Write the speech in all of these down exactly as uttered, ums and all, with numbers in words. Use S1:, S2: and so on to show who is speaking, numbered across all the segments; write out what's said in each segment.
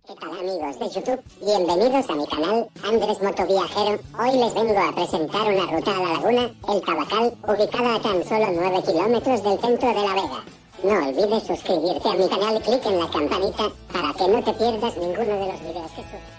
S1: ¿Qué tal amigos de YouTube? Bienvenidos a mi canal Andrés Motoviajero. Hoy les vengo a presentar una ruta a la laguna El Tabacal, ubicada a tan solo nueve kilómetros del centro de La Vega. No olvides suscribirte a mi canal y clic en la campanita para que no te pierdas ninguno de los videos que subo.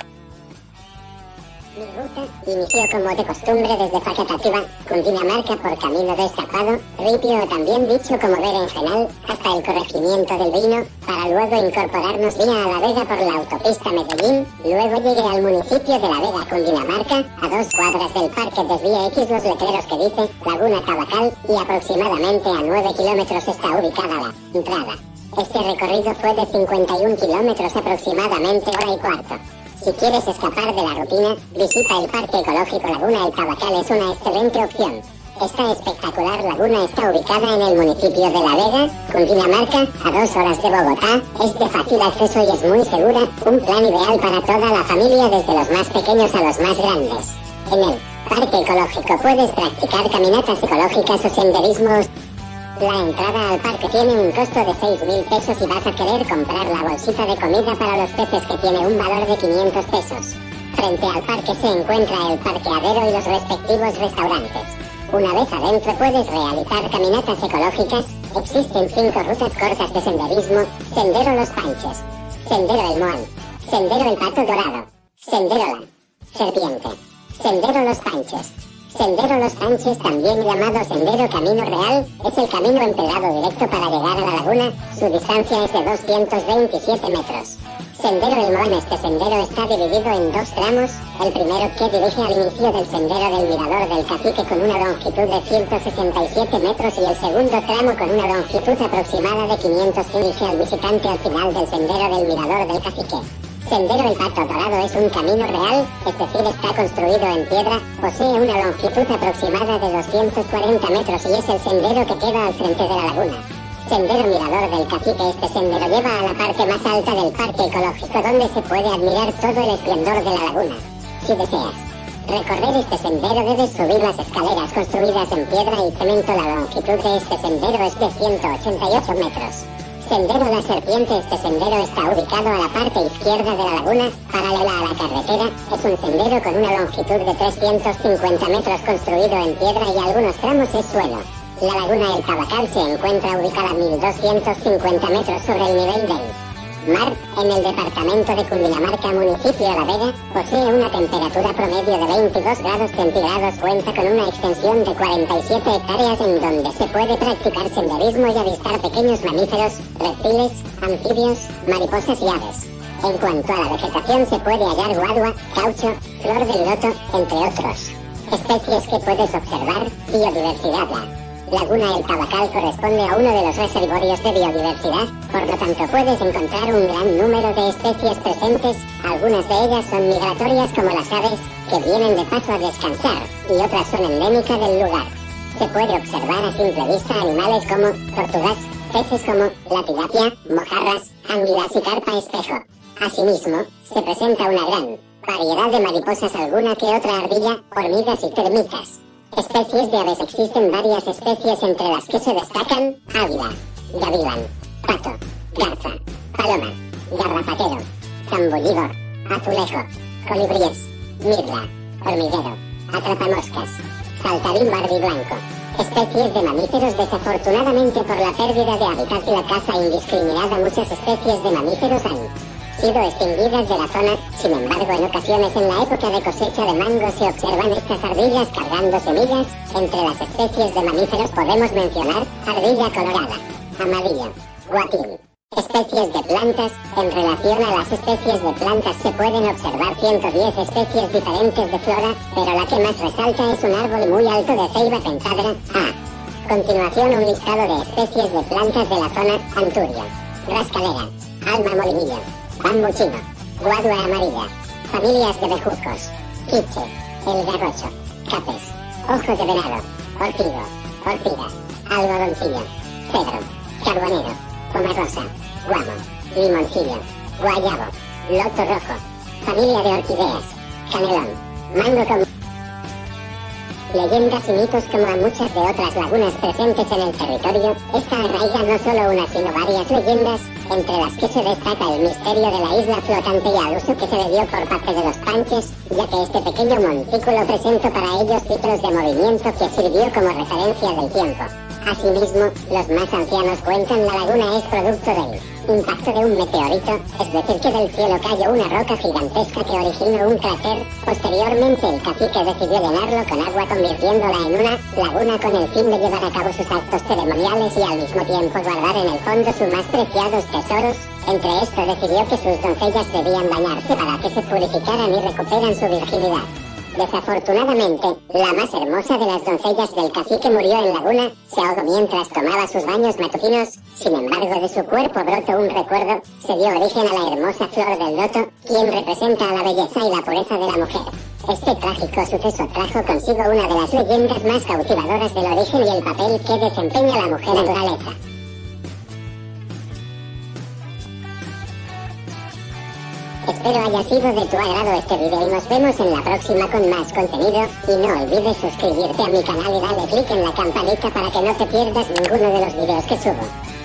S1: Mi ruta inició como de costumbre desde Facatativá, Cundinamarca, por Camino de Estapado, Ripio, o también dicho como Berenjenal, hasta el corregimiento del Vino, para luego incorporarnos vía a La Vega por la autopista Medellín. Luego llegué al municipio de La Vega, Cundinamarca, a dos cuadras del Parque Desvía X los letreros que dice Laguna Tabacal, y aproximadamente a nueve kilómetros está ubicada la entrada. Este recorrido fue de cincuenta y un kilómetros aproximadamente, hora y cuarto. Si quieres escapar de la rutina, visita el Parque Ecológico Laguna El Tabacal, es una excelente opción. Esta espectacular laguna está ubicada en el municipio de La Vega, Cundinamarca, a dos horas de Bogotá, es de fácil acceso y es muy segura, un plan ideal para toda la familia desde los más pequeños a los más grandes. En el Parque Ecológico puedes practicar caminatas ecológicas o senderismos. La entrada al parque tiene un costo de seis mil pesos y vas a querer comprar la bolsita de comida para los peces que tiene un valor de quinientos pesos. Frente al parque se encuentra el parqueadero y los respectivos restaurantes. Una vez adentro puedes realizar caminatas ecológicas. Existen cinco rutas cortas de senderismo: Sendero Los Panches, Sendero El Moán, Sendero El Pato Dorado, Sendero La Serpiente, Sendero Los Panches. Sendero Los Panches, también llamado Sendero Camino Real, es el camino empedrado directo para llegar a la laguna. Su distancia es de doscientos veintisiete metros. Sendero El Moán, este sendero está dividido en dos tramos, el primero que dirige al inicio del sendero del Mirador del Cacique con una longitud de ciento sesenta y siete metros y el segundo tramo con una longitud aproximada de quinientos que dirige al visitante al final del sendero del Mirador del Cacique. Sendero El Pato Dorado es un camino real, es decir, está construido en piedra, posee una longitud aproximada de doscientos cuarenta metros y es el sendero que queda al frente de la laguna. Sendero Mirador del Cacique, este sendero lleva a la parte más alta del parque ecológico donde se puede admirar todo el esplendor de la laguna. Si deseas recorrer este sendero debes subir las escaleras construidas en piedra y cemento. La longitud de este sendero es de ciento ochenta y ocho metros. Sendero La Serpiente, este sendero está ubicado a la parte izquierda de la laguna, paralela a la carretera. Es un sendero con una longitud de trescientos cincuenta metros construido en piedra y algunos tramos es suelo. La laguna El Tabacal se encuentra ubicada a mil doscientos cincuenta metros sobre el nivel del mar, en el departamento de Cundinamarca, municipio de La Vega. Posee una temperatura promedio de veintidós grados centígrados, cuenta con una extensión de cuarenta y siete hectáreas en donde se puede practicar senderismo y avistar pequeños mamíferos, reptiles, anfibios, mariposas y aves. En cuanto a la vegetación se puede hallar guadua, caucho, flor del loto, entre otros. Especies que puedes observar: biodiversidad. La Laguna El Tabacal corresponde a uno de los reservorios de biodiversidad, por lo tanto puedes encontrar un gran número de especies presentes. Algunas de ellas son migratorias como las aves, que vienen de paso a descansar, y otras son endémicas del lugar. Se puede observar a simple vista animales como tortugas, peces como la tilapia, mojarras, anguilas y carpa espejo. Asimismo, se presenta una gran variedad de mariposas, alguna que otra ardilla, hormigas y termitas. Especies de aves: existen varias especies entre las que se destacan águila, gavilán, pato, garza, paloma, garrapatero, zambullidor, azulejo, colibríes, mirla, hormiguero, atrapamoscas, saltarín barbiblanco. Especies de mamíferos. Desafortunadamente, por la pérdida de hábitat y la caza indiscriminada, muchas especies de mamíferos han sido extinguidas de la zona. Sin embargo, en ocasiones en la época de cosecha de mango se observan estas ardillas cargando semillas. Entre las especies de mamíferos podemos mencionar ardilla colorada, amarillo, guapín. Especies de plantas. En relación a las especies de plantas se pueden observar ciento diez especies diferentes de flora, pero la que más resalta es un árbol muy alto de ceiba pentadra. A continuación, un listado de especies de plantas de la zona: anturio, rascalera, alma molinillo, bambú chino, guadua amarilla, familias de bejucos, quiche, el garrocho, capes, ojo de venado, ortigo, ortiga, algodoncillo, cedro, carbonero, pomarosa, guamo, limoncillo, guayabo, loto rojo, familia de orquídeas, canelón, mango común. leyendas y mitos como a muchas de otras lagunas presentes en el territorio, esta arraiga no solo una sino varias leyendas, entre las que se destaca el misterio de la isla flotante y al uso que se le dio por parte de los panches, ya que este pequeño montículo presentó para ellos ciclos de movimiento que sirvió como referencia del tiempo. Asimismo, los más ancianos cuentan la laguna es producto del impacto de un meteorito, es decir que del cielo cayó una roca gigantesca que originó un cráter. Posteriormente el cacique decidió llenarlo con agua convirtiéndola en una laguna con el fin de llevar a cabo sus actos ceremoniales y al mismo tiempo guardar en el fondo sus más preciados tesoros. Entre esto decidió que sus doncellas debían bañarse para que se purificaran y recuperan su virginidad. Desafortunadamente, la más hermosa de las doncellas del cacique murió en laguna, se ahogó mientras tomaba sus baños matutinos. Sin embargo, de su cuerpo brotó un recuerdo, se dio origen a la hermosa flor del loto, quien representa a la belleza y la pureza de la mujer. Este trágico suceso trajo consigo una de las leyendas más cautivadoras del origen y el papel que desempeña la mujer naturaleza. Espero haya sido de tu agrado este video y nos vemos en la próxima con más contenido, y no olvides suscribirte a mi canal y darle click en la campanita para que no te pierdas ninguno de los videos que subo.